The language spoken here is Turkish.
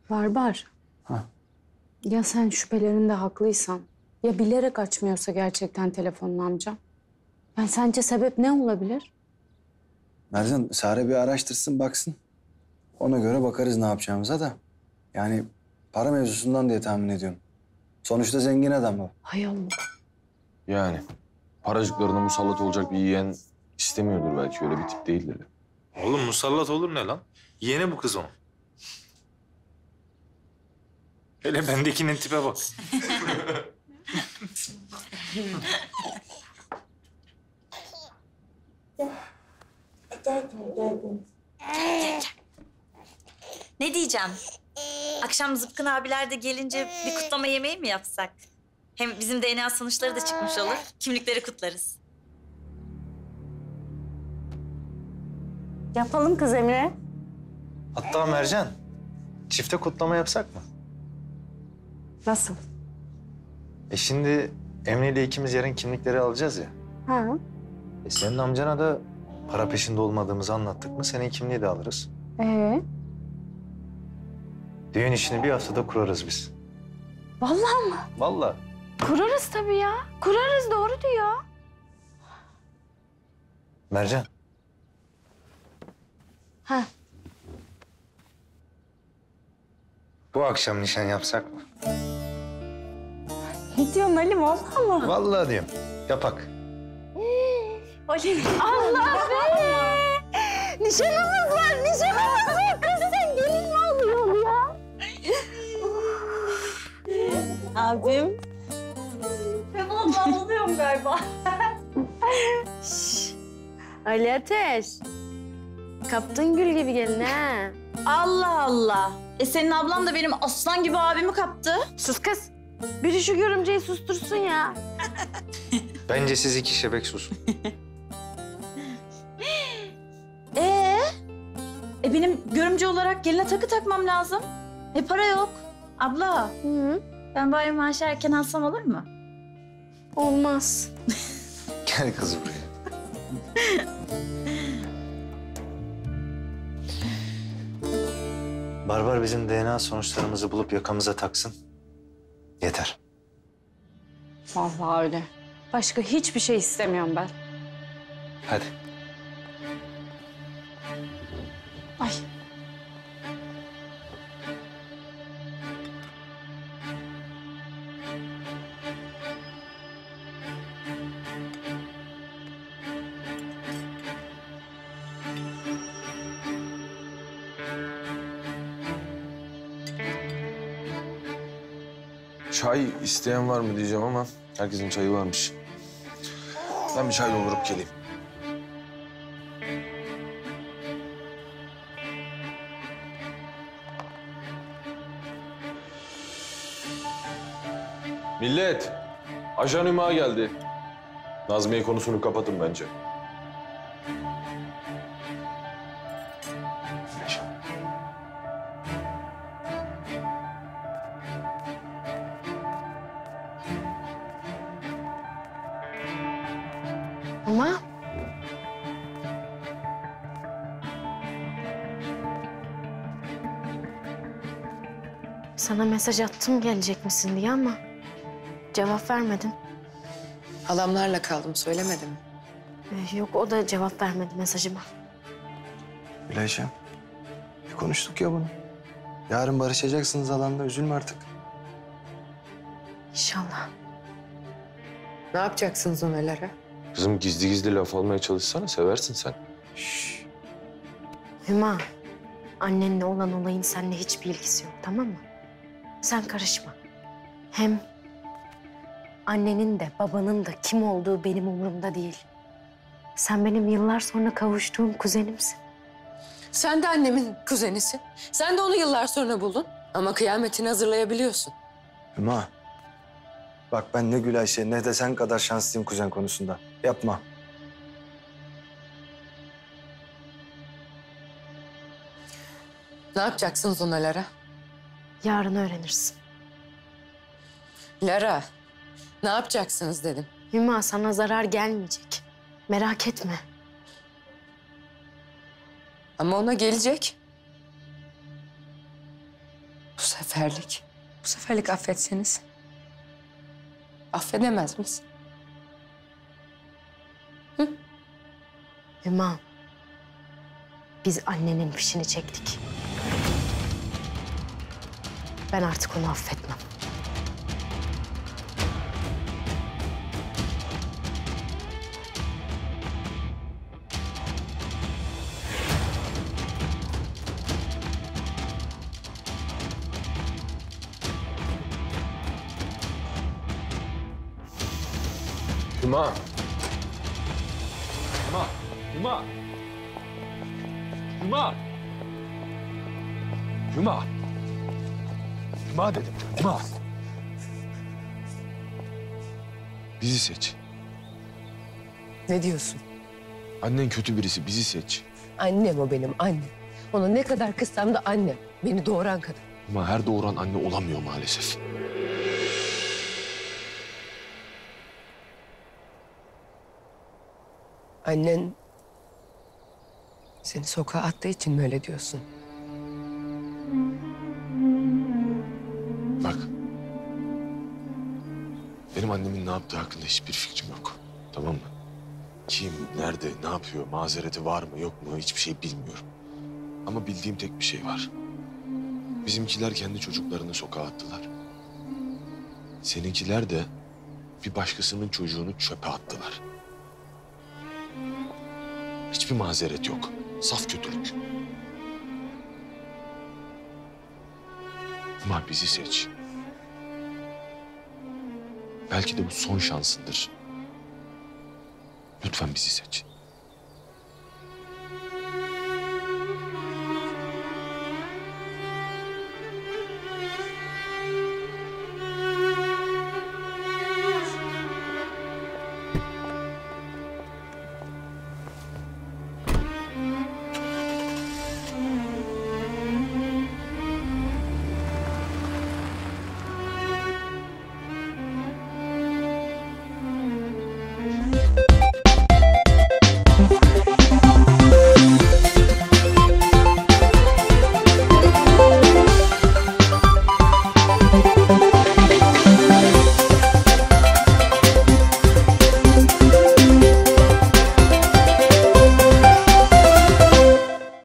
Barbar. Ha. Ya sen şüphelerinde haklıysan, ya bilerek açmıyorsa gerçekten telefonunu amcam? Yani sence sebep ne olabilir? Mercan, Sare bir araştırsın, baksın. Ona göre bakarız ne yapacağımıza da. Yani para mevzusundan diye tahmin ediyorum. Sonuçta zengin adam o. Hay Allah. Yani paracıklarına musallat olacak bir yeğen istemiyordur belki. Öyle bir tip değildir. Oğlum musallat olur ne lan? Yeğeni bu kız onun. Hele bendekinin tipe bak. Ne diyeceğim? Akşam Zıpkın abiler de gelince bir kutlama yemeği mi yapsak? Hem bizim DNA sonuçları da çıkmış olur. Kimlikleri kutlarız. Yapalım kız Emre. Hatta Mercan, çifte kutlama yapsak mı? Nasıl? Şimdi Emre ile ikimiz yarın kimlikleri alacağız ya. Ha. Senin amcana da para peşinde olmadığımızı anlattık mı senin kimliği de alırız. Düğün işini bir haftada kurarız biz. Vallahi mı? Vallahi. Kurarız tabii ya. Kurarız, doğru diyor. Mercan. Ha. Bu akşam nişan yapsak mı? Ne diyorsun Halim, vallahi mı? Vallahi diyorum. Yapak. Halim. Allah be! Nişanımız var, nişanımız var. Kız sen gelin mi alıyorsun ya? Abim. Ben vallahi oluyorum galiba. Ali Ateş. Kaptın gül gibi gelin ha. Allah Allah. Senin ablam da benim aslan gibi abimi kaptı. Sus kız. Biri şu görümceyi sustursun ya. Bence siz iki şebek susun. Benim görümce olarak geline takı takmam lazım. Para yok. Abla, Hı. ben bari maaşı erken alsam olur mu? Olmaz. Gel kız buraya. Barbar bizim DNA sonuçlarımızı bulup yakamıza taksın. Yeter. Vallahi öyle. Başka hiçbir şey istemiyorum ben. Hadi. Ay. Çay isteyen var mı diyeceğim ama herkesin çayı varmış. Ben bir çay doldurup geleyim. Millet, Ajan Hüma geldi. Nazmiye konusunu kapatın bence. Ama... Sana mesaj attım gelecek misin diye ama cevap vermedin. Halamlarla kaldım, söylemedim. Yok, o da cevap vermedi mesajıma. Gülayşem, bir konuştuk ya bunu. Yarın barışacaksınız alanda, üzülme artık. İnşallah. Ne yapacaksınız Ömer'lere? Kızım gizli gizli laf almaya çalışsana, seversin sen. Hüma, annenle olan olayın seninle hiçbir ilgisi yok, tamam mı? Sen karışma. Hem annenin de babanın da kim olduğu benim umurumda değil. Sen benim yıllar sonra kavuştuğum kuzenimsin. Sen de annemin kuzenisin. Sen de onu yıllar sonra buldun. Ama kıyametini hazırlayabiliyorsun. Hüma, bak ben ne Gülayşe ne de sen kadar şanslıyım kuzen konusunda. Yapma. Ne yapacaksınız ona Lara? Yarın öğrenirsin. Lara, ne yapacaksınız dedim. Hüma, sana zarar gelmeyecek. Merak etme. Ama ona gelecek. Bu Bu seferlik affetseniz. Affedemez misin? Hüma, biz annenin fişini çektik. Ben artık onu affetmem. Hüma. Hüma. Hüma. Hüma. Hüma. Hüma dedim. Hüma. Bizi seç. Ne diyorsun? Annen kötü birisi. Bizi seç. Annem o benim annem. Ona ne kadar kızsam da annem. Beni doğuran kadın. Ama her doğuran anne olamıyor maalesef. Annen seni sokağa attığı için mi öyle diyorsun? Bak. Benim annemin ne yaptığı hakkında hiçbir fikrim yok. Tamam mı? Kim, nerede, ne yapıyor, mazereti var mı, yok mu hiçbir şey bilmiyorum. Ama bildiğim tek bir şey var. Bizimkiler kendi çocuklarını sokağa attılar. Seninkiler de bir başkasının çocuğunu çöpe attılar. Hiçbir mazeret yok. Saf kötülük. Ama bizi seç. Belki de bu son şansındır. Lütfen bizi seç.